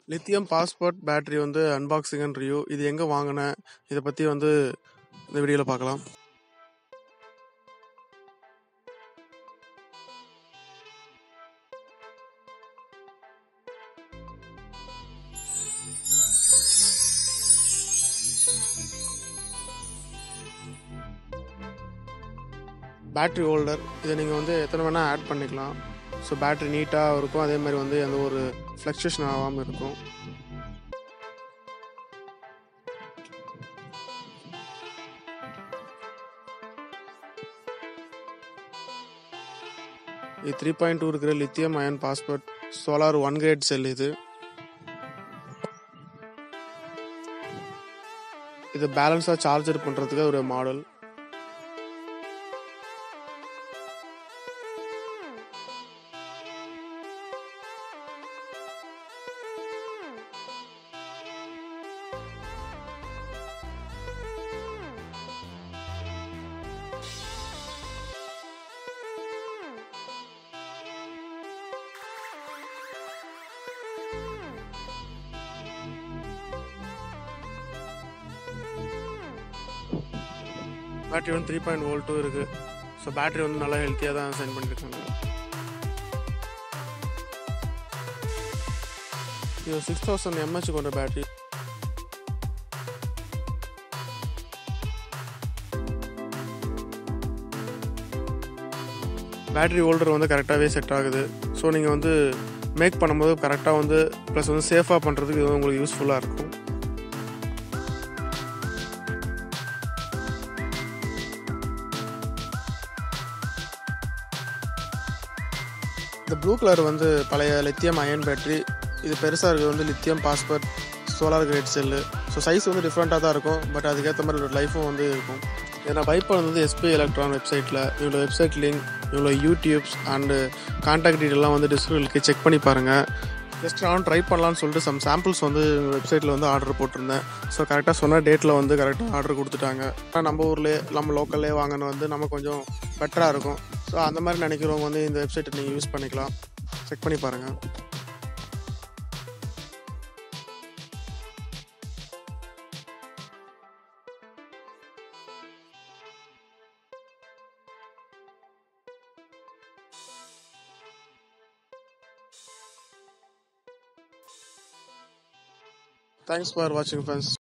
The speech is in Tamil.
லித்தியம் பாஸ்போர்ட் பேட்டரி வந்து அன்பாக்சிங் அண்ட் ரிவ்யூ. இது எங்கே வாங்கினேன், இதை பற்றி வந்து இந்த வீடியோவில் பார்க்கலாம். பேட்ரி ஹோல்டர், இதை நீங்கள் வந்து எத்தனை வேணால் ஆட் பண்ணிக்கலாம். ஸோ பேட்ரி நீட்டாக இருக்கும், அதே மாதிரி வந்து எந்த ஒரு ஃப்ளக்சுவேஷன் ஆகாமல் இருக்கும். இது 3.2 இருக்கிற lithium ion phosphate solar 1 grade cell. இது பேலன்ஸாக சார்ஜர் பண்ணுறதுக்கு ஒரு மாடல். பேட்டரி வந்து 3.2 இருக்குது. ஸோ பேட்டரி வந்து நல்லா ஹெல்த்தியாக தான் சென்ட் பண்ணியிருக்காங்க. இது 6000 mAh கொண்ட பேட்டரி. பேட்டரி ஹோல்டர் வந்து கரெக்டாகவே செட் ஆகுது. ஸோ நீங்கள் வந்து மேக் பண்ணும்போது கரெக்டாக வந்து ப்ளஸ் வந்து சேஃபாக பண்ணுறதுக்கு இது உங்களுக்கு யூஸ்ஃபுல்லாக இருக்கும். இந்த ப்ளூ கலர் வந்து பழைய லித்தியம் அயன் பேட்டரி. இது பெருசாக இருக்கிறது வந்து lithium phosphate solar grade cell. So size வந்து டிஃப்ரெண்ட்டாக தான் இருக்கும், பட் அதுக்கேற்ற மாதிரி ஒரு லைஃபும் வந்து இருக்கும். இதை நான் பை பண்ணது எஸ்பி எலக்ட்ரான் வெப்சைட்டில். இவ்வளோ வெப்சைட் லிங்க், இவ்வளோ யூடியூப்ஸ் அண்டு கான்டாக்ட் டீட்டெயிலாம் வந்து டிஸ்கிரிப்ஷனுக்கு செக் பண்ணி பாருங்கள். ஜஸ்ட் நான் ட்ரை பண்ணலான்னு சொல்லிட்டு சம் சாம்பிள்ஸ் வந்து வெப்சைட்டில் வந்து ஆர்டர் போட்டிருந்தேன். ஸோ கரெக்டாக சொன்ன டேட்டில் வந்து கரெக்டாக ஆர்டர் கொடுத்துட்டாங்க. ஆனால் நம்ம ஊர்லேயே நம்ம லோக்கல்லே வாங்கினது வந்து நம்ம கொஞ்சம் பெட்டராக இருக்கும். ஸோ அந்த மாதிரி நினைக்கிறவங்க வந்து இந்த வெப்சைட்டை நீங்கள் யூஸ் பண்ணிக்கலாம். செக் பண்ணி பாருங்கள். Thanks for watching, friends.